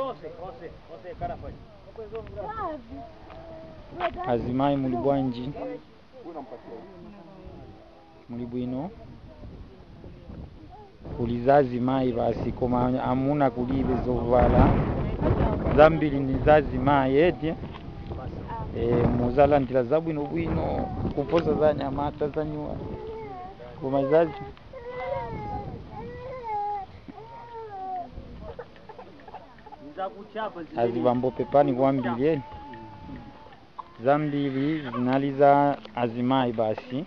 Azimai muli bwanji? Muli bwino? Kuliza azimai basi koma amuna kulibe zovala zambiri ni zazimai eti muzalandira zabwino bwino kuposa za nyamata za nyuwa koma zazi azibambo pepani kwambiri zambiri zinaliza azimai basi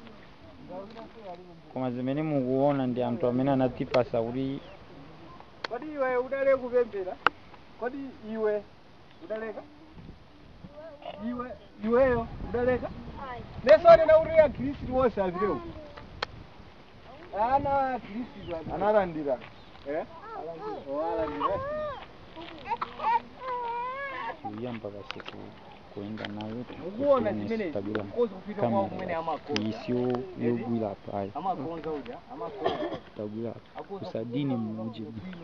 koma zimene mukuona ndi anthu amene anatipasa kuti kodi iwe udale kupembera kodi iwe udaleka iweyo udaleka nesone na uri ya Kristo wose azireu ana Kristo analandira alandira kuyamba basi kuenda nayo ukuona zimene kozi kupita kwa kumene amakonza isio yogwira paya amakonza uja amakonza tagwira kusadini mmoja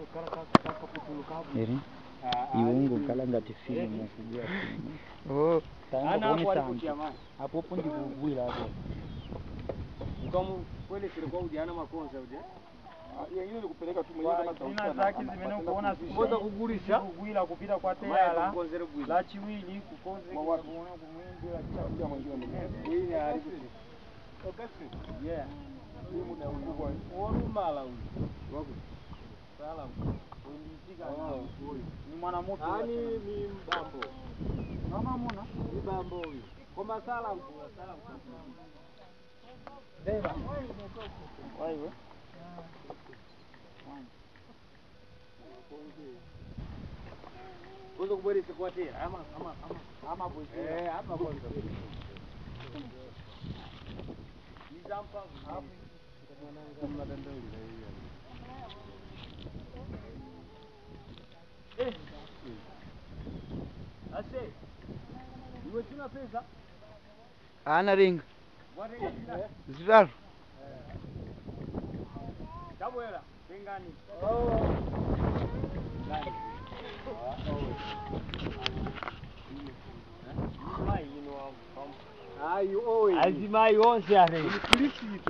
eri iungo kala ngati filmu kugwira filmu ana kuonesa hapo hapo ndi kugwira hapo ukamu kweli kwa uja ana makonza uja yengine ni kupeleka tu mwenyewe kama sauti na zaki zimene ukoona simoza kugulisha kugwira kupita kwa tayala la chiwili kukoze kuona kumwindi la chakuja mwingine hii haribu okasi yeah simu na ukubwa warumala huyu wako salam ulitika ni mwanamuke yani ni mbambo mama muna ni bambo huyu koma salam deva wewe Kuzo kuboresha kwa tena ama bosi hapa kwanza nizampa hapo kama dandali ase iwe tuna pesa ana ring zidal tabwela pengani azimai onse are